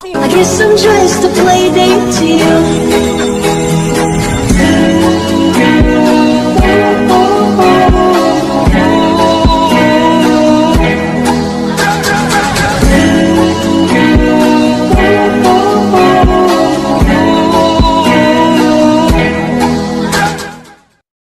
I guess I'm just a play date to you.